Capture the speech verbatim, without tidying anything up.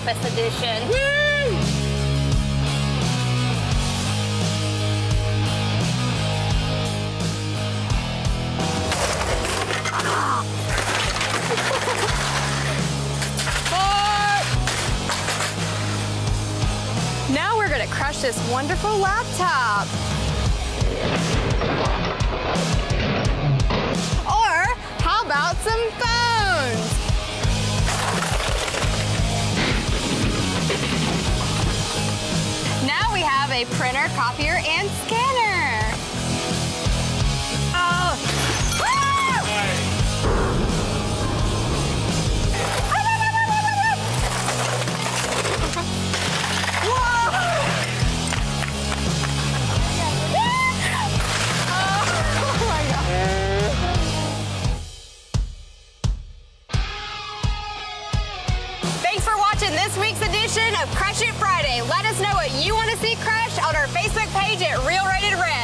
Columbus edition. Woo! Now we're gonna crush this wonderful laptop. Or how about some phones? Now we have a printer, copier, and scanner. Oh. Thanks for watching this week's edition of Crush It Friday. Let us know what you want to see crushed on our Facebook page at Real Rated Red.